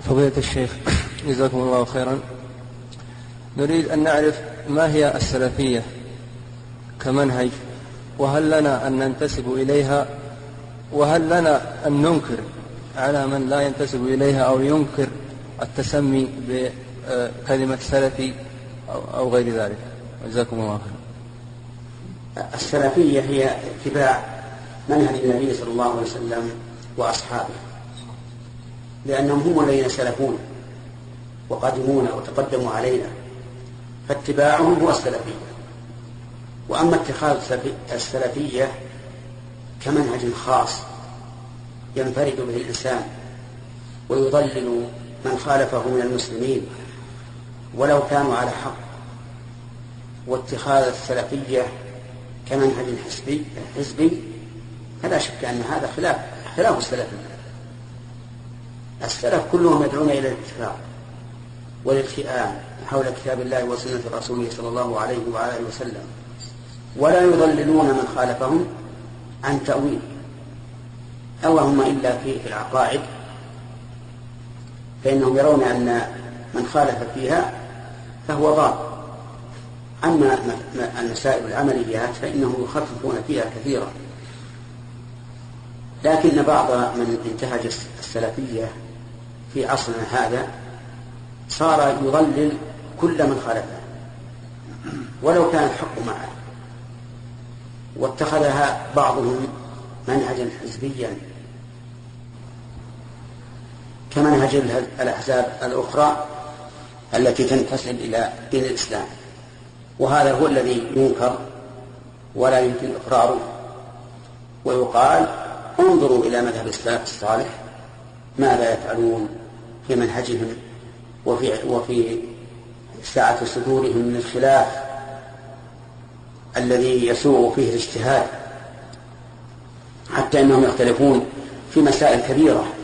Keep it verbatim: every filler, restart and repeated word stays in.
فضيلة الشيخ جزاكم الله خيرا، نريد أن نعرف ما هي السلفية كمنهج، وهل لنا أن ننتسب إليها، وهل لنا أن ننكر على من لا ينتسب إليها أو ينكر التسمي بكلمة سلفي أو غير ذلك. جزاكم الله خيرا. السلفية هي اتباع منهج النبي صلى الله عليه وسلم وأصحابه، لأنهم هم الذين سلفون وقدمونا وتقدموا علينا، فاتباعهم هو السلفية. وأما اتخاذ السلفية كمنهج خاص ينفرد به الإنسان ويضلل من خالفه من المسلمين ولو كانوا على حق، واتخاذ السلفية كمنهج حزبي حزبي فلا شك أن هذا خلاف خلاف السلفية. السلف كلهم يدعون إلى الاتفاق والالتئام حول كتاب الله وسنة رسوله صلى الله عليه وآله وسلم، ولا يضللون من خالفهم عن تأويل، اللهم إلا في العقائد فإنهم يرون أن من خالف فيها فهو ضال. أما المسائل العمليات فإنهم يخففون فيها كثيرا. لكن بعض من انتهج السلفية في عصرنا هذا صار يضلل كل من خالفه ولو كان الحق معه، واتخذها بعضهم منهجا حزبيا كمنهج الأحزاب الأخرى التي تنتسب إلى دين الإسلام، وهذا هو الذي ينكر ولا يمكن إقراره. ويقال انظروا إلى مذهب السلف الصالح ماذا يفعلون في منهجهم وفي, وفي سعة صدورهم من الخلاف الذي يسوغ فيه الاجتهاد، حتى أنهم يختلفون في مسائل كبيرة